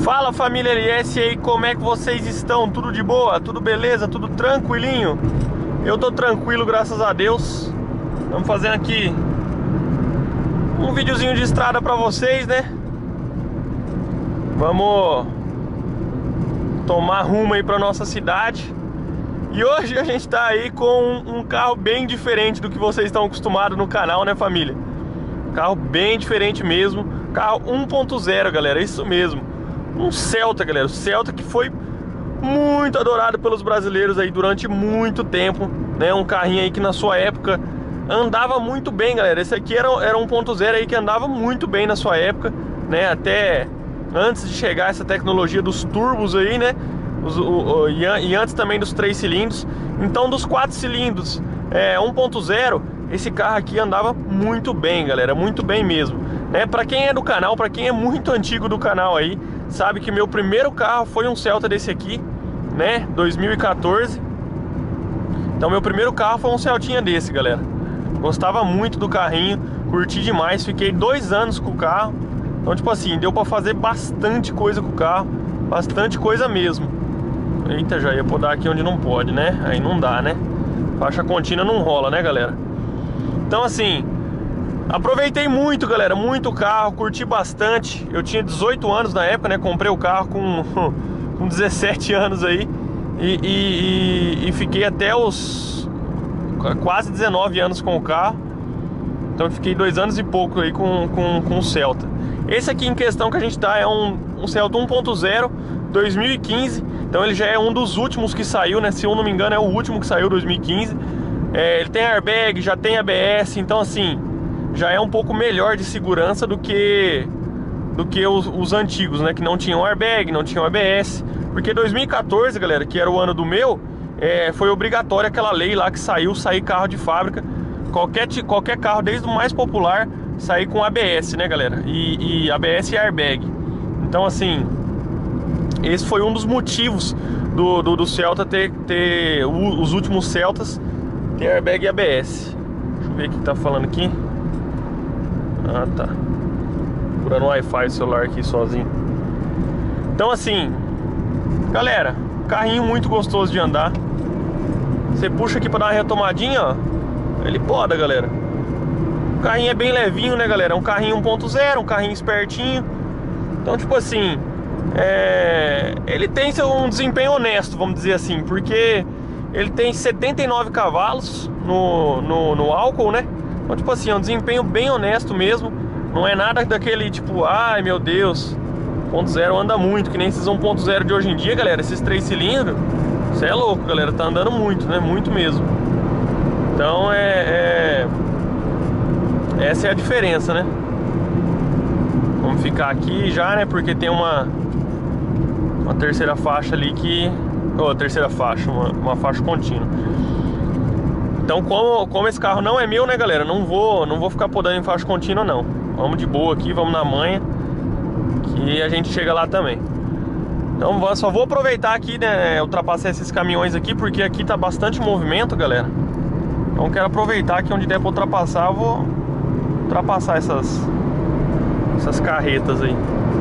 Fala, família LS aí, como é que vocês estão? Tudo de boa? Tudo beleza? Tudo tranquilinho? Eu tô tranquilo, graças a Deus. Estamos fazendo aqui um videozinho de estrada pra vocês, né? Vamos tomar rumo aí pra nossa cidade. E hoje a gente tá aí com um carro bem diferente do que vocês estão acostumados no canal, né, família? Carro bem diferente mesmo. Carro 1.0, galera, isso mesmo. Um Celta, galera. O Celta que foi muito adorado pelos brasileiros aí durante muito tempo, né? Um carrinho aí que na sua época andava muito bem, galera. Esse aqui era 1.0 aí que andava muito bem na sua época, né? Até antes de chegar essa tecnologia dos turbos aí, né? E antes também dos 3 cilindros. Então dos 4 cilindros 1.0, esse carro aqui andava muito bem, galera. Muito bem mesmo, né? Pra quem é do canal, pra quem é muito antigo do canal aí, sabe que meu primeiro carro foi um Celta desse aqui, né? 2014. Então meu primeiro carro foi um Celtinha desse, galera. Gostava muito do carrinho, curti demais. Fiquei 2 anos com o carro. Então tipo assim, deu pra fazer bastante coisa com o carro. Bastante coisa mesmo. Eita, já ia podar aqui onde não pode, né? Aí não dá, né? Faixa contínua não rola, né, galera? Então assim, aproveitei muito, galera, muito o carro, curti bastante. Eu tinha 18 anos na época, né? Comprei o carro com 17 anos aí. E fiquei até os quase 19 anos com o carro. Então eu fiquei 2 anos e pouco aí com o Celta. Esse aqui em questão que a gente tá é um Celta 1.0 2015. Então ele já é um dos últimos que saiu, né? Se eu não me engano é o último que saiu, 2015. Ele tem airbag, já tem ABS. Então assim, já é um pouco melhor de segurança do que os antigos, né? Que não tinham airbag, não tinham ABS. Porque 2014, galera, que era o ano do meu, foi obrigatório aquela lei lá que sair carro de fábrica. Qualquer carro, desde o mais popular, sair com ABS, né, galera? E ABS e airbag. Então assim, esse foi um dos motivos do Celta ter os últimos Celtas ter airbag e ABS. Deixa eu ver o que tá falando aqui. Ah, tá. Procurando o Wi-Fi o celular aqui sozinho. Então assim, galera, carrinho muito gostoso de andar. Você puxa aqui pra dar uma retomadinha, ó. Ele poda, galera. O carrinho é bem levinho, né, galera? É um carrinho 1.0, um carrinho espertinho. Então tipo assim, ele tem um desempenho honesto, vamos dizer assim. Porque ele tem 79 cavalos no álcool, né? Então tipo assim, é um desempenho bem honesto mesmo. Não é nada daquele tipo, ai meu Deus, 1.0 anda muito, que nem esses 1.0 de hoje em dia, galera. Esses 3 cilindros, você é louco, galera, tá andando muito, né? Muito mesmo. Então essa é a diferença, né? Vamos ficar aqui já, né? Porque tem uma terceira faixa ali que... terceira faixa, uma faixa contínua. Então como esse carro não é meu, né, galera? Não vou ficar podando em faixa contínua, não. Vamos de boa aqui, vamos na manha, que a gente chega lá também. Então só vou aproveitar aqui, né, ultrapassar esses caminhões aqui, porque aqui tá bastante movimento, galera. Então quero aproveitar que onde der pra ultrapassar, eu vou ultrapassar essas carretas aí.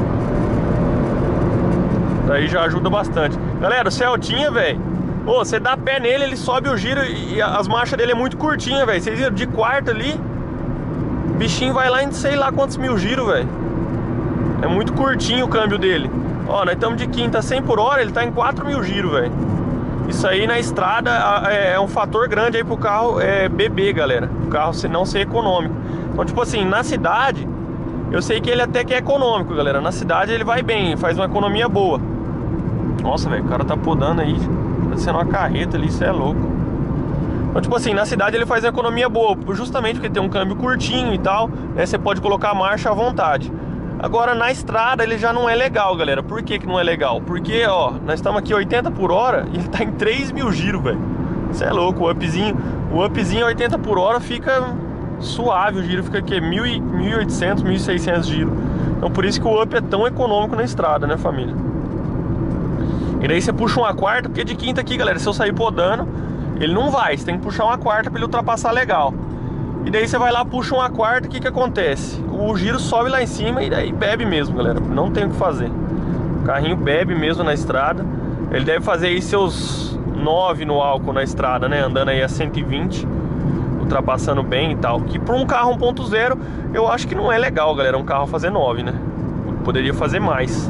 Daí já ajuda bastante. Galera, o Celtinha, velho, você dá pé nele, ele sobe o giro e as marchas dele é muito curtinha, velho. Vocês viram? De quarta ali, o bichinho vai lá em sei lá quantos mil giros, velho. É muito curtinho o câmbio dele. Ó, nós estamos de quinta 100 por hora, ele tá em 4.000 giros, velho. Isso aí na estrada é um fator grande aí pro carro beber, galera. O carro não ser econômico. Então tipo assim, na cidade eu sei que ele até que é econômico, galera. Na cidade ele vai bem, faz uma economia boa. Nossa, velho, o cara tá podando aí, tá sendo uma carreta ali, isso é louco. Então tipo assim, na cidade ele faz uma economia boa, justamente porque tem um câmbio curtinho e tal, né? Você pode colocar a marcha à vontade. Agora na estrada ele já não é legal, galera. Por que que não é legal? Porque, ó, nós estamos aqui 80 por hora e ele tá em 3.000 giros, velho. Isso é louco, o upzinho a 80 por hora fica suave, o giro fica aqui 1.800, 1.600 giros. Então por isso que o up é tão econômico na estrada, né, família? E daí você puxa uma quarta, porque de quinta aqui, galera, se eu sair podando, ele não vai, você tem que puxar uma quarta pra ele ultrapassar legal. E daí você vai lá, puxa uma quarta, o que que acontece? O giro sobe lá em cima e daí bebe mesmo, galera. Não tem o que fazer. carrinho bebe mesmo na estrada. Ele deve fazer aí seus 9 no álcool na estrada, né? Andando aí a 120, ultrapassando bem e tal. Que para um carro 1.0 eu acho que não é legal, galera, um carro fazer 9, né? Poderia fazer mais.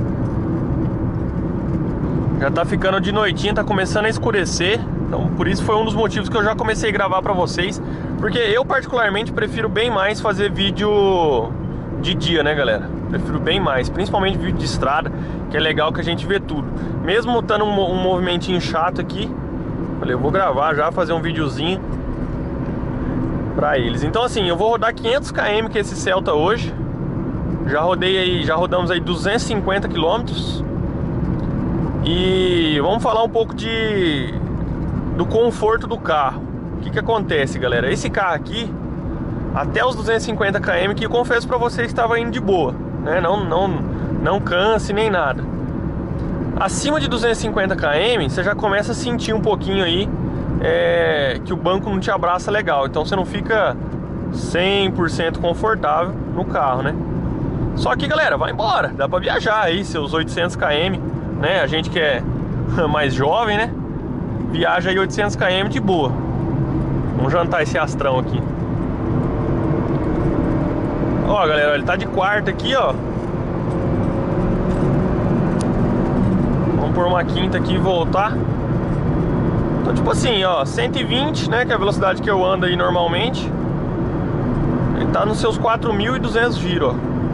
Já tá ficando de noitinha, tá começando a escurecer. Então por isso foi um dos motivos que eu já comecei a gravar pra vocês. Porque eu particularmente prefiro bem mais fazer vídeo de dia, né, galera? Prefiro bem mais, principalmente vídeo de estrada, que é legal que a gente vê tudo. Mesmo estando um movimentinho chato aqui, falei, eu vou gravar já, fazer um videozinho pra eles. Então assim, eu vou rodar 500 km com esse Celta hoje. Já rodei aí, já rodamos aí 250 km. E vamos falar um pouco do conforto do carro. O que acontece, galera? Esse carro aqui, até os 250 km, que eu confesso pra vocês que estava indo de boa, né? Não canse nem nada. Acima de 250 km, você já começa a sentir um pouquinho aí que o banco não te abraça legal. Então você não fica 100% confortável no carro, né? Só que, galera, vai embora. Dá pra viajar aí, seus 800 km, né? A gente que é mais jovem, né? Viaja aí 800 km de boa. Vamos jantar esse astrão aqui. Ó, galera, ele tá de quarta aqui, ó. Vamos por uma quinta aqui e voltar. Então, tipo assim, ó, 120, né? Que é a velocidade que eu ando aí normalmente. Ele tá nos seus 4.200 giros,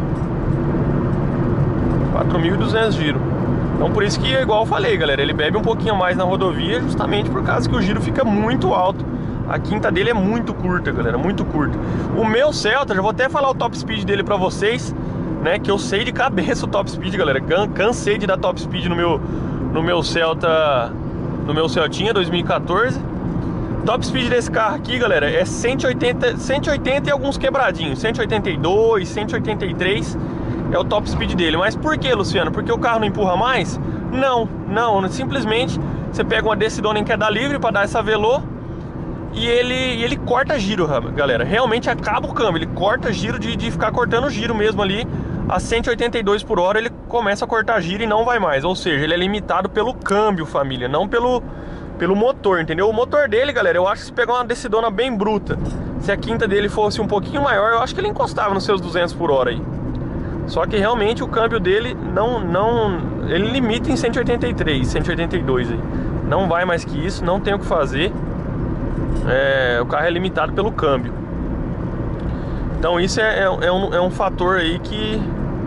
ó. 4.200 giros. Então por isso que, igual eu falei, galera, ele bebe um pouquinho mais na rodovia, justamente por causa que o giro fica muito alto. A quinta dele é muito curta, galera, muito curta. O meu Celta, já vou até falar o top speed dele pra vocês, né, que eu sei de cabeça o top speed, galera. Cansei de dar top speed no meu Celta, no meu Celtinha 2014. Top speed desse carro aqui, galera, é 180 e alguns quebradinhos, 182, 183 é o top speed dele. Mas por que, Luciano? Porque o carro não empurra mais? Não, simplesmente você pega uma descidona em queda livre para dar essa velô e ele corta giro, galera. Realmente acaba o câmbio, ele corta giro de ficar cortando giro mesmo ali. A 182 por hora ele começa a cortar giro e não vai mais. Ou seja, ele é limitado pelo câmbio, família, não pelo motor, entendeu? O motor dele, galera, eu acho que se pegar uma decidona bem bruta, se a quinta dele fosse um pouquinho maior, eu acho que ele encostava nos seus 200 por hora aí. Só que realmente o câmbio dele ele limita em 183, 182 aí. Não vai mais que isso, não tem o que fazer. O carro é limitado pelo câmbio. Então isso é um fator aí que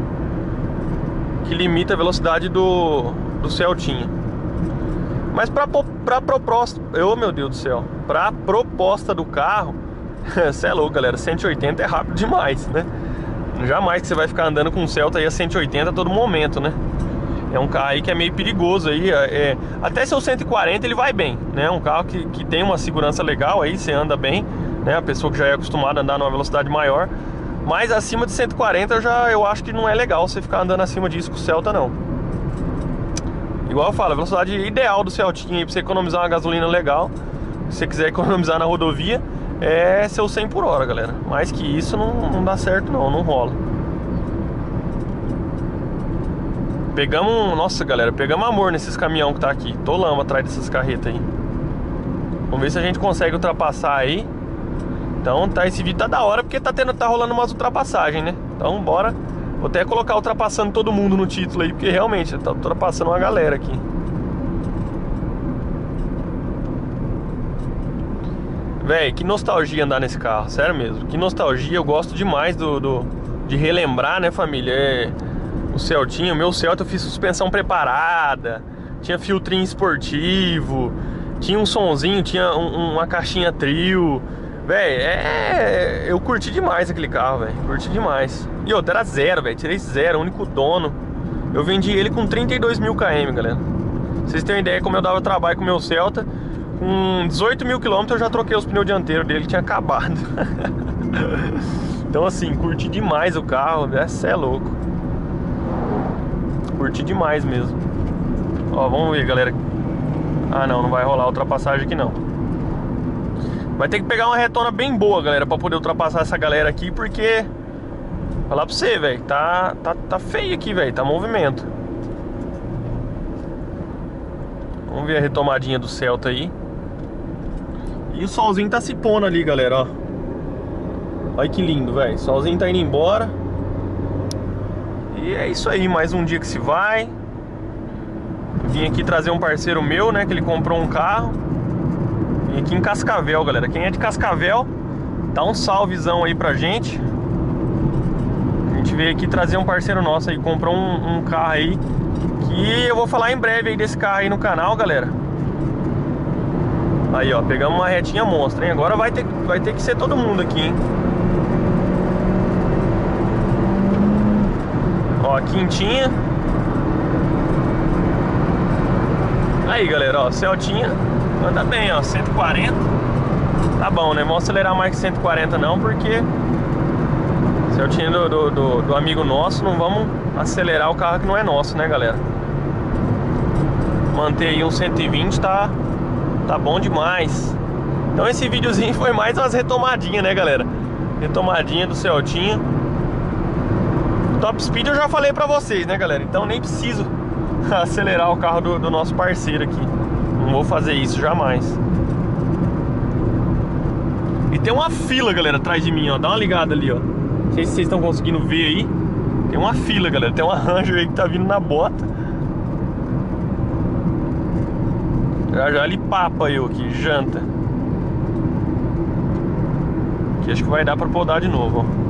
limita a velocidade do Celtinha. Mas pra proposta, meu Deus do céu, pra proposta do carro, você é louco, galera, 180 é rápido demais, né? Jamais que você vai ficar andando com um Celta aí a 180 a todo momento, né? É um carro aí que é meio perigoso aí, até seu 140 ele vai bem, né? Um carro que tem uma segurança legal aí, você anda bem, né? A pessoa que já é acostumada a andar numa velocidade maior. Mas acima de 140 eu acho que não é legal você ficar andando acima disso com o Celta, não. Igual eu falo, a velocidade ideal do Celtinha aí pra você economizar uma gasolina legal, se você quiser economizar na rodovia, é seu 100 por hora, galera. Mais que isso não dá certo não rola. Nossa, galera, pegamos amor nesses caminhão que tá aqui. Tô lama atrás dessas carretas aí. Vamos ver se a gente consegue ultrapassar aí. Então esse vídeo tá da hora porque tá rolando umas ultrapassagens, né? Então bora. Vou até colocar ultrapassando todo mundo no título aí, porque realmente tá ultrapassando uma galera aqui. Véi, que nostalgia andar nesse carro, sério mesmo. Que nostalgia, eu gosto demais de relembrar, né, família? O Celtinha, o meu Celta eu fiz suspensão preparada, tinha filtrinho esportivo, tinha um sonzinho, tinha uma caixinha trio. Véi, eu curti demais aquele carro, velho. Curti demais. E outra, era zero, velho. Tirei zero, único dono. Eu vendi ele com 32.000 km, galera. Pra vocês terem uma ideia como eu dava trabalho com o meu Celta. Com 18.000 km eu já troquei os pneus dianteiros dele, que tinha acabado. Então assim, curti demais o carro, essa é louco. Curti demais mesmo. Ó, vamos ver, galera. Ah não vai rolar ultrapassagem aqui não. Vai ter que pegar uma retona bem boa, galera, pra poder ultrapassar essa galera aqui, porque falar pra você, velho, tá feio aqui, velho, tá movimento. Vamos ver a retomadinha do Celta aí. E o solzinho tá se pondo ali, galera, ó. Olha que lindo, velho. O solzinho tá indo embora. E é isso aí, mais um dia que se vai. Vim aqui trazer um parceiro meu, né, que ele comprou um carro. Vim aqui em Cascavel, galera. Quem é de Cascavel, dá um salvezão aí pra gente. A gente veio aqui trazer um parceiro nosso aí, comprou um carro aí, que eu vou falar em breve aí desse carro aí no canal, galera. Aí, ó, pegamos uma retinha monstra, hein? Agora vai ter que ser todo mundo aqui, hein? Ó, quintinha. Aí, galera, ó, Celtinha anda bem, ó, 140. Tá bom, né? Vamos acelerar mais que 140 não, porque Celtinha do amigo nosso, não vamos acelerar o carro que não é nosso, né, galera? Manter aí um 120 tá bom demais. Então esse videozinho foi mais umas retomadinhas, né, galera? Retomadinha do Celtinha. Top Speed eu já falei pra vocês, né, galera? Então nem preciso acelerar o carro do nosso parceiro aqui. Não vou fazer isso jamais. E tem uma fila, galera, atrás de mim, ó. Dá uma ligada ali, ó. Não sei se vocês estão conseguindo ver aí. Tem uma fila, galera. Tem uma Ranger aí que tá vindo na bota. Já ele papa eu aqui, janta. Aqui acho que vai dar pra podar de novo, ó.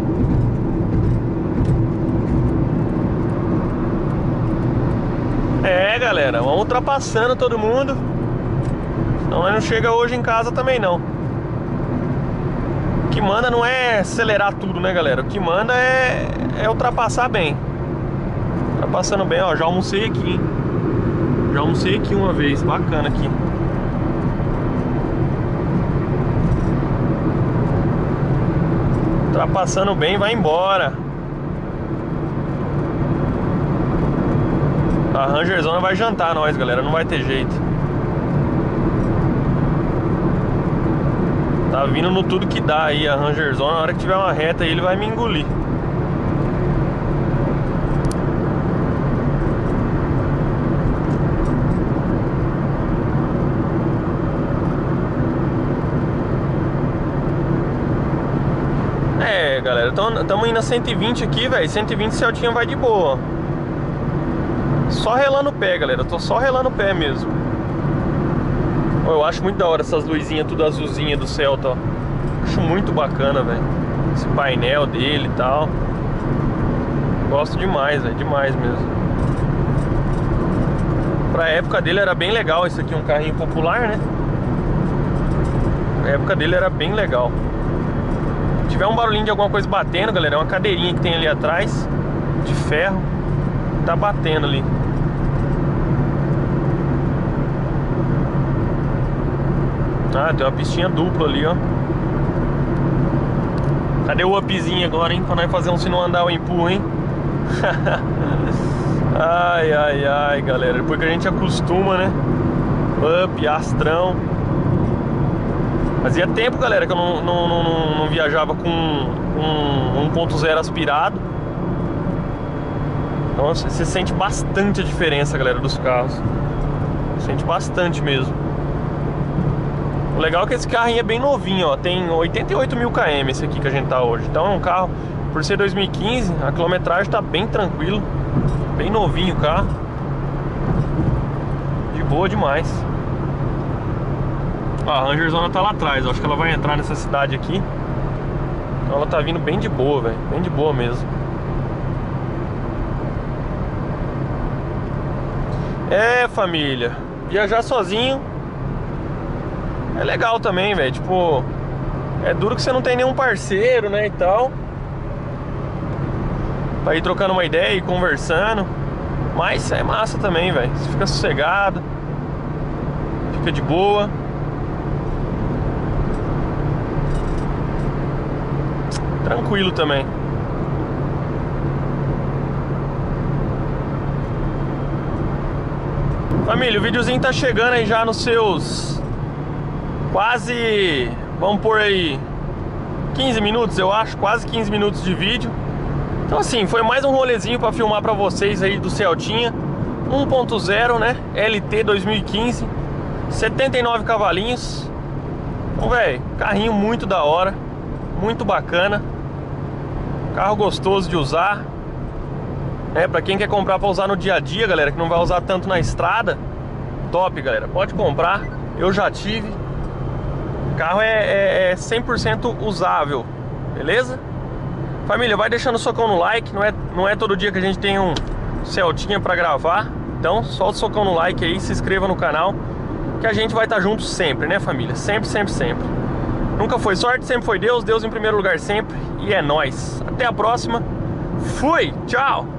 É, galera, vamos ultrapassando todo mundo. Senão nós não chega hoje em casa também não. O que manda não é acelerar tudo, né, galera? O que manda é ultrapassar bem. Ultrapassando bem, ó, já almocei aqui, hein? Já almocei aqui uma vez, bacana aqui. Ultrapassando bem, vai embora. A Rangerzona vai jantar nós, galera, não vai ter jeito. Tá vindo no tudo que dá aí a Rangerzona. Na hora que tiver uma reta aí, ele vai me engolir. É, galera, tamo indo a 120 aqui, velho. 120 Celtinha vai de boa. Só relando o pé, galera. Eu tô só relando o pé mesmo. Eu acho muito da hora essas luzinhas tudo azulzinha do Celta, ó. Acho muito bacana, velho. Esse painel dele e tal. Gosto demais, velho. Demais mesmo. Pra época dele era bem legal. Isso aqui é um carrinho popular, né? A época dele era bem legal. Se tiver um barulhinho de alguma coisa batendo, galera, é uma cadeirinha que tem ali atrás, de ferro. Tá batendo ali. Ah, tem uma pistinha dupla ali, ó. Cadê o upzinho agora, hein? Pra nós fazer um se não andar o empurro, hein? Ai, ai, ai, galera. Depois que a gente acostuma, né? Up, astrão. Fazia tempo, galera, que eu não viajava com um 1.0 aspirado. Então você sente bastante a diferença, galera, dos carros. Sente bastante mesmo. O legal é que esse carrinho é bem novinho, ó. Tem 88 mil km esse aqui que a gente tá hoje. Então é um carro, por ser 2015, a quilometragem tá bem tranquilo. Bem novinho o carro. De boa demais. Ó, a Rangerzona tá lá atrás, ó. Acho que ela vai entrar nessa cidade aqui. Então ela tá vindo bem de boa, velho. Bem de boa mesmo. É, família, viajar sozinho é legal também, velho. Tipo, é duro que você não tem nenhum parceiro, né, e tal, pra ir trocando uma ideia e conversando. Mas é massa também, velho. Você fica sossegado, fica de boa. Tranquilo também. Família, o videozinho tá chegando aí já nos seus quase, vamos pôr aí 15 minutos, eu acho, quase 15 minutos de vídeo. Então assim, foi mais um rolezinho pra filmar pra vocês aí do Celtinha. 1.0, né? LT 2015, 79 cavalinhos. Então, velho, carrinho muito da hora, muito bacana. Carro gostoso de usar, né? Pra quem quer comprar pra usar no dia a dia, galera, que não vai usar tanto na estrada, top, galera, pode comprar. Eu já tive. O carro é 100% usável, beleza? Família, vai deixando o socão no like. Não é todo dia que a gente tem um Celtinha pra gravar. Então solta o socão no like aí, se inscreva no canal, que a gente vai estar junto sempre, né, família? Sempre, sempre, sempre. Nunca foi sorte, sempre foi Deus. Deus em primeiro lugar sempre. E é nóis. Até a próxima. Fui, tchau.